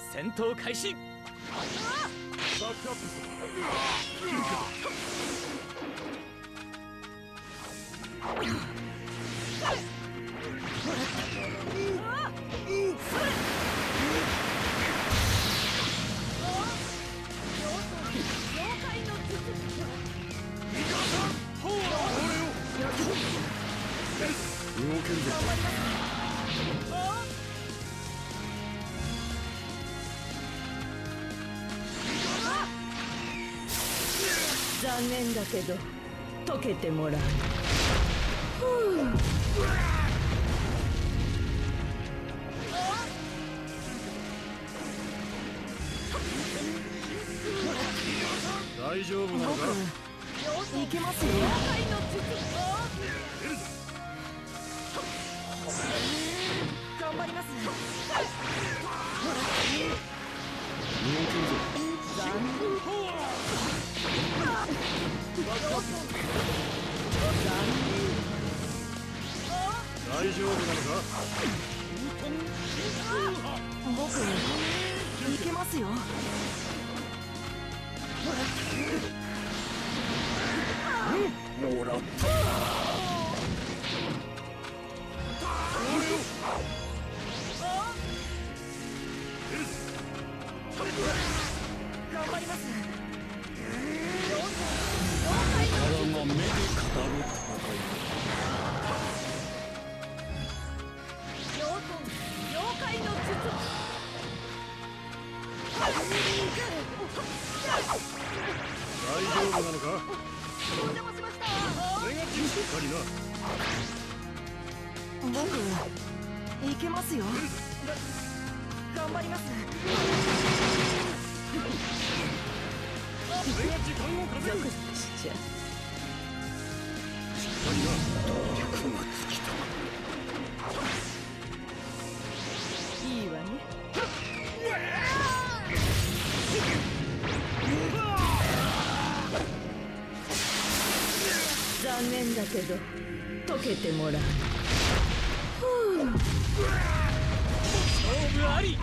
戦闘開始。 バックアップする。動けるぞ。 残念だけど溶けてもらう。 大丈夫なのか。 いけますよ。頑張ります。 動けるぞ。大丈夫なのか。 僕いけますよ。 もらった。 頑張ります。 力が目で語る戦い。 妖怪の術。 大丈夫なのか。 お邪魔しました。 それがしっかりな。 僕いけますよ。頑張ります。 それが時間を稼ぐ。 ゾクゾクしちゃう。 しっかりな。脈が尽きた。 いいわね。残念だけど溶けてもらう。 勝負あり。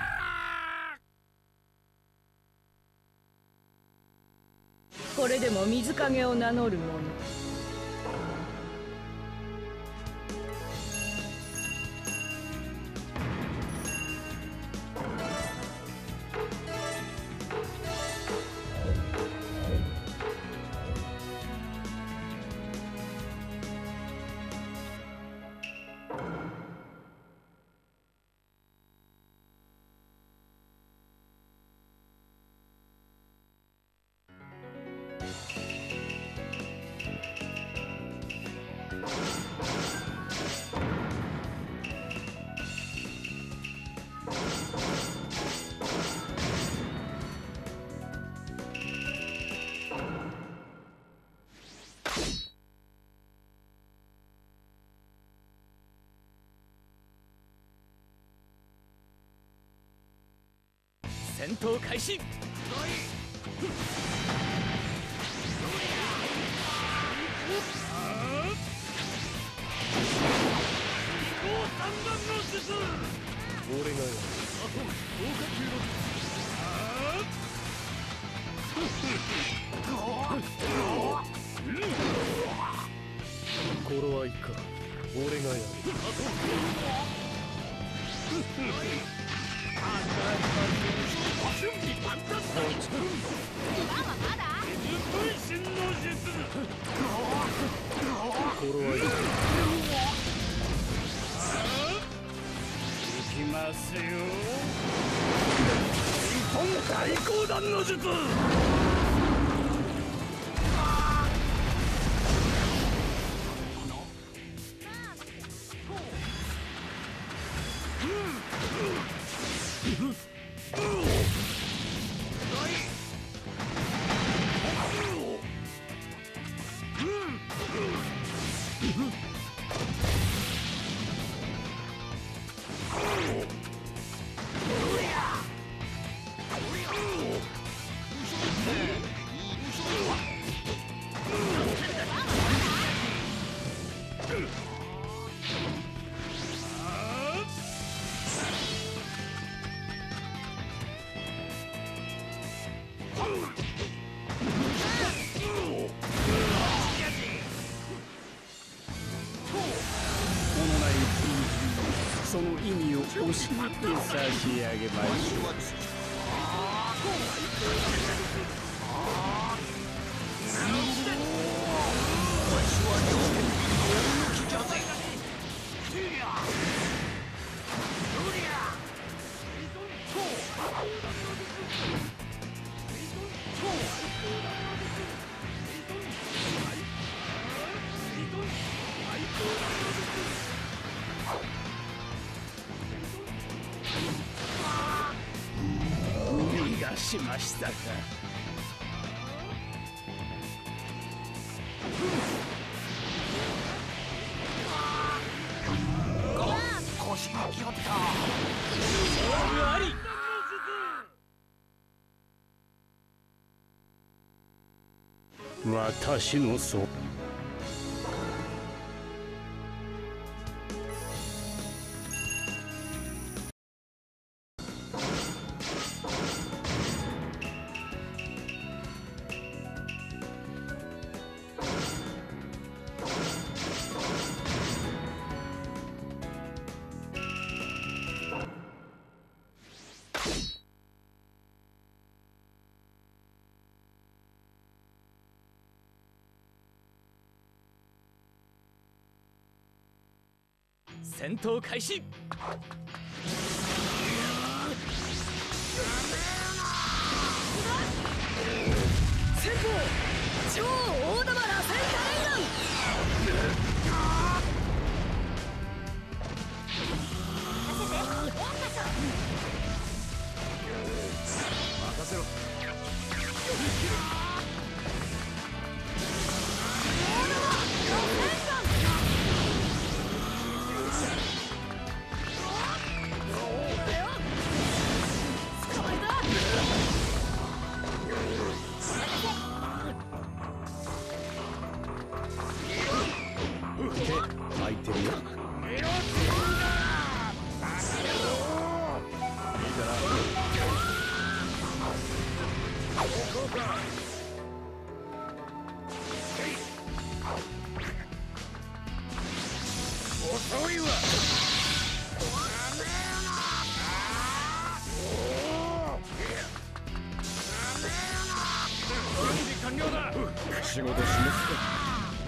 これでも水影を名乗る者。 戦闘開始。 俺がやる。頃合いか。俺がやる。準備万端だ。頃合いか。行きますよ。日本大講談の術。 その意味を教えて差し上げましょう。逃がしましたか。 腰が気をつけた。勝負あり。 私のそう戦闘開始。 先鋒超大玉螺旋火連任せろ。空いてるよ。遅いわ。完了だ。仕事しますか。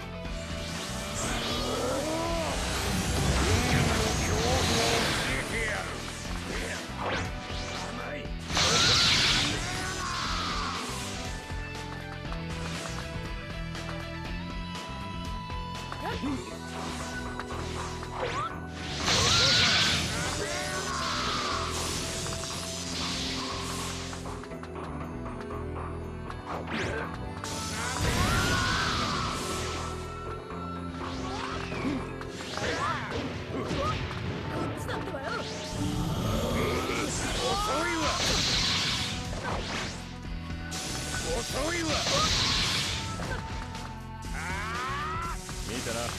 遅いわ。見たな。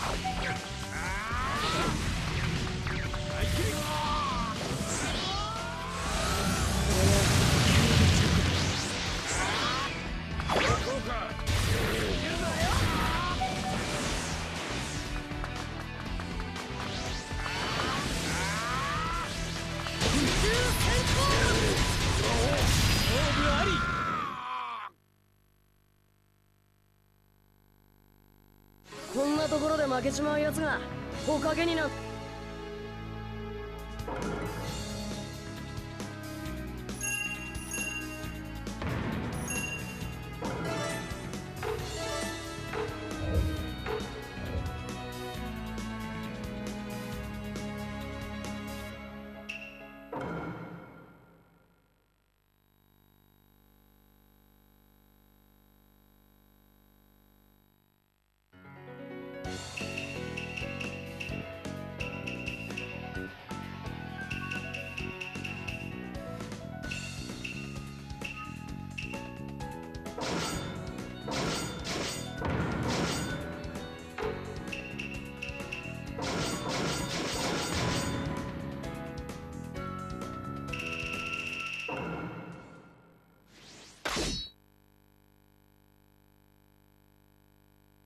こんなところで負けちまうやつがおかげにな。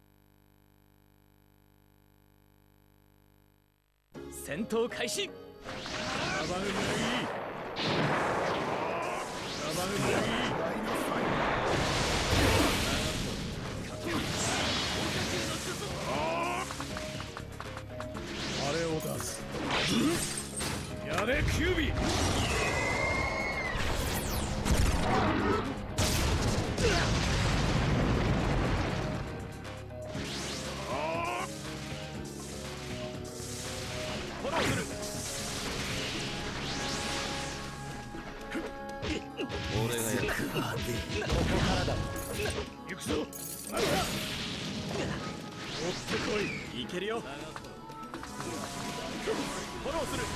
戦闘開始。 あれを出す。やれキュービー。 俺がやる。ここからだ。 行くぞ。追ってこい。 いけるよ。フォローする。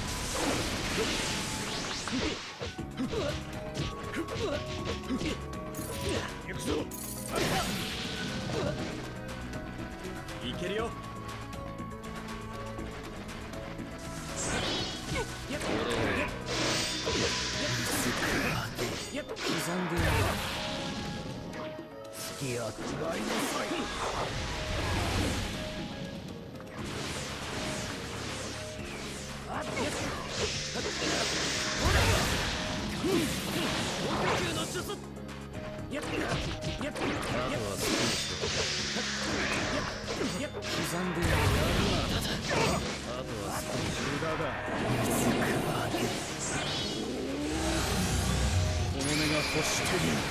行くぞ。 いけるよ。 刻んでやる。付き合って違いなさい。 そして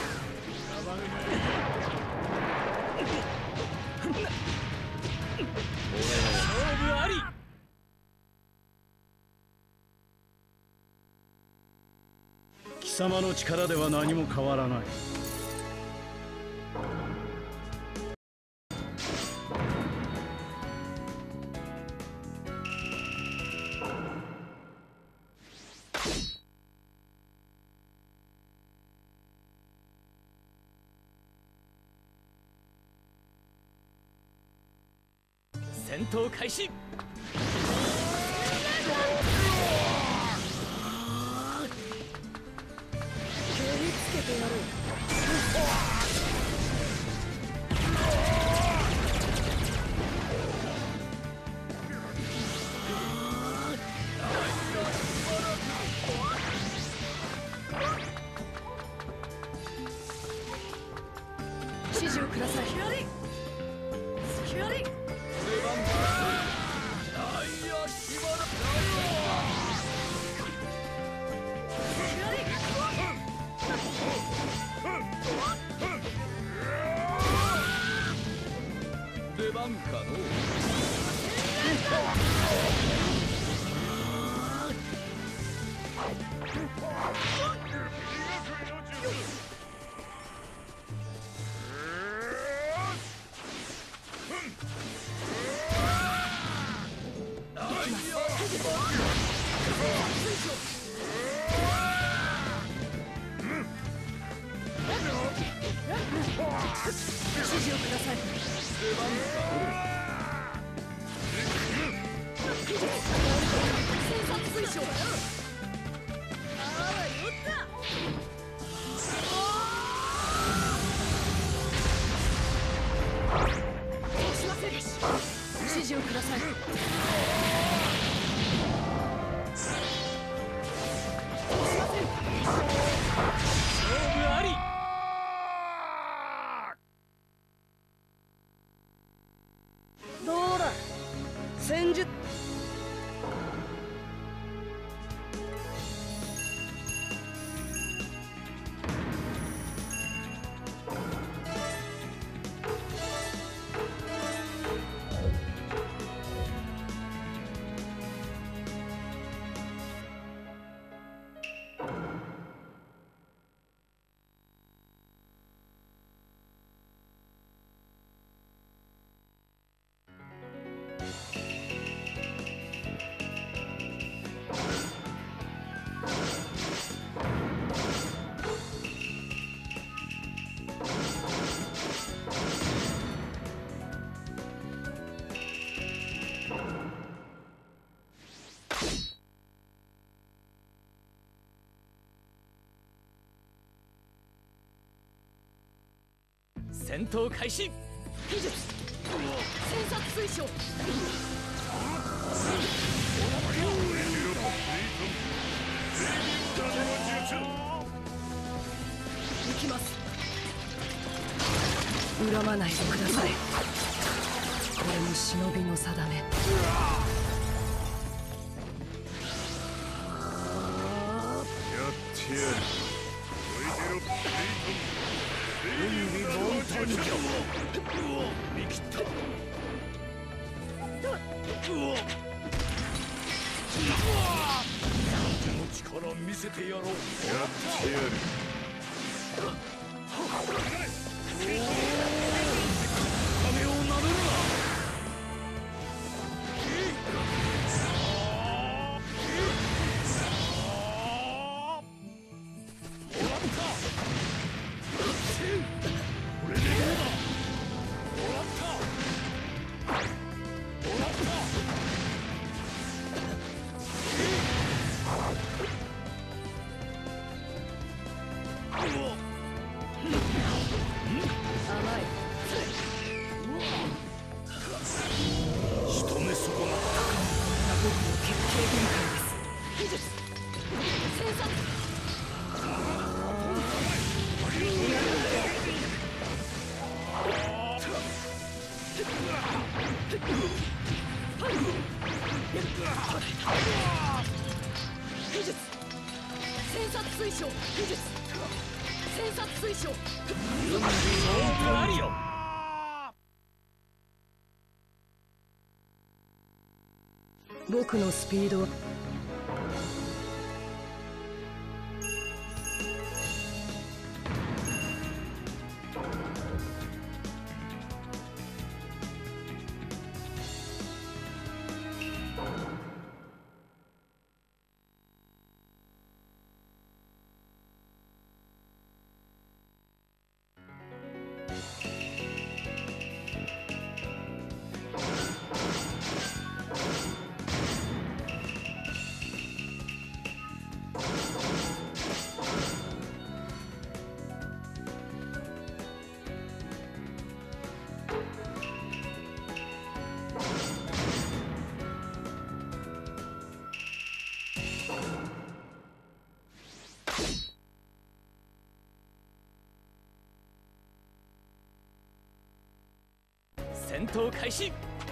勝負あり。 貴様の力では何も変わらない。 戦闘開始。 蹴りつけてやる。指示をください。隙あり。 出番かの。 指示をください。 出番かの。 戦殺推奨だよ。しません。指示をください。 勝負あり。 どうだ戦術。 戦闘開始。 技術戦殺推奨。 行きます。恨まないでください。これも忍びの定め。 やってやる。おいでろレイトン。準備万端じゃ。見切った。力見せてやろう。やってやる。金をなめるな。 僕のスピードは戦闘開始。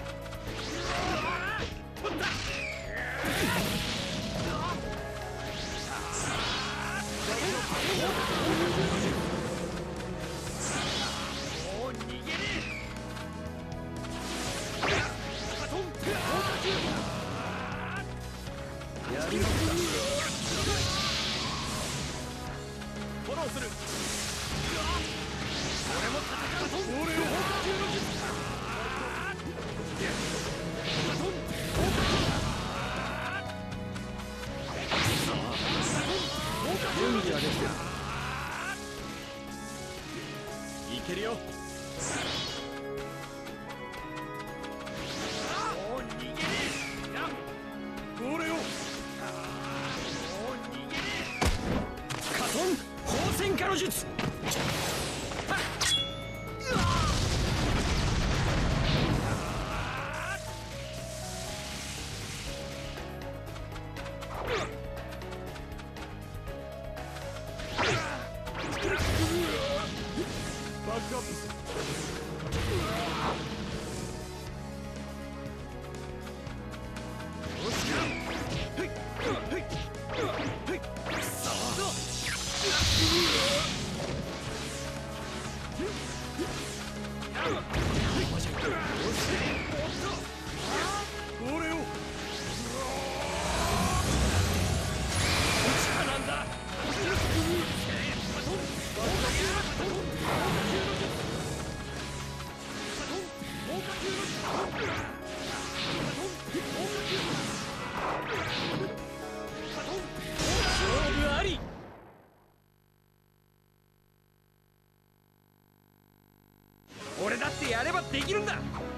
フォローする。俺も戦う。俺を準備はできてる。いけるよ。もう逃げねえ。俺を。もう逃げねえ。カトン放線化の術。俺だってやればできるんだ。